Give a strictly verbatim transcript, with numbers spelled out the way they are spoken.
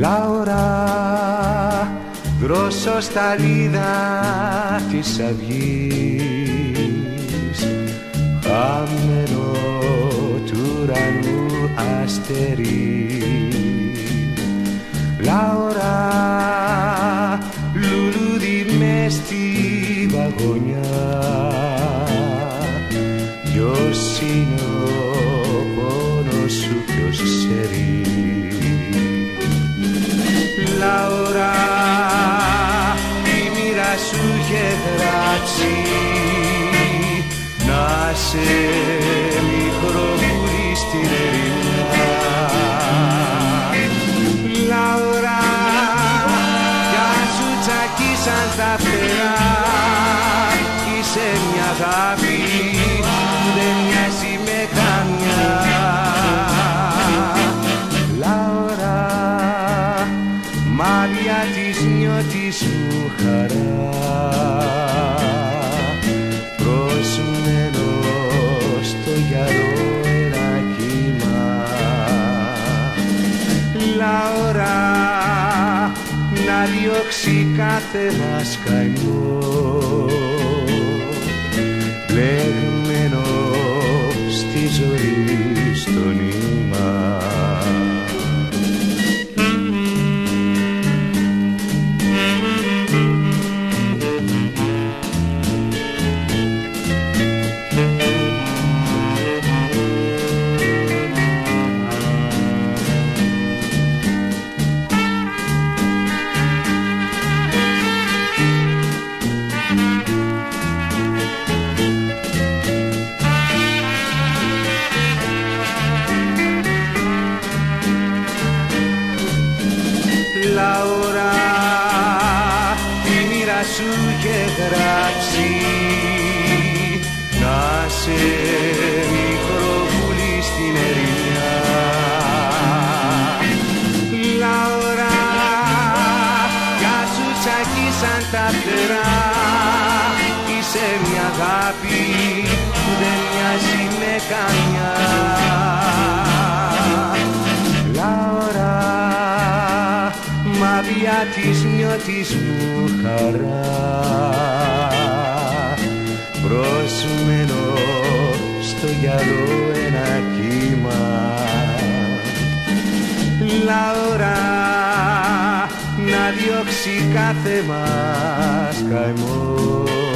Λάουρα, δρόσο σταλίδα της αυγής, χαμένο του ουρανού αστερί. Λάουρα, λουλούδι μες στη βαγονιά, ποιος είναι ο πόνος σου, ποιος ξέρει. Λάουρα, η μοίρα σου είχε γράψει να σε μικρό πουλί στην ερημιά. Λάουρα, κι αν σου τσακίσαν τα φτερά, είσαι μια αγάπη που δεν μοιάζει με καμιά. Λάουρα, μάτια της νιώτης μου χαρά, προσμένο στο γυαλό ένα κύμα. Λάουρα, να διώξει κάθε μας καημό, μπλεγμένο στη ζωή στο νήμα. Λάουρα, η μοίρα σου είχε γράψει να σε μικρό πουλί στην ερημιά. Λάουρα, κι αν σου τσακίσαν τα φτερά, είσαι μια αγάπη που δεν μοιάζει με καμιά. Λάουρα, μάτια της νιώτης μου χαρά, προσμένο στο γυαλό ένα κύμα. Λάουρα, να διώξει κάθε μας καημό,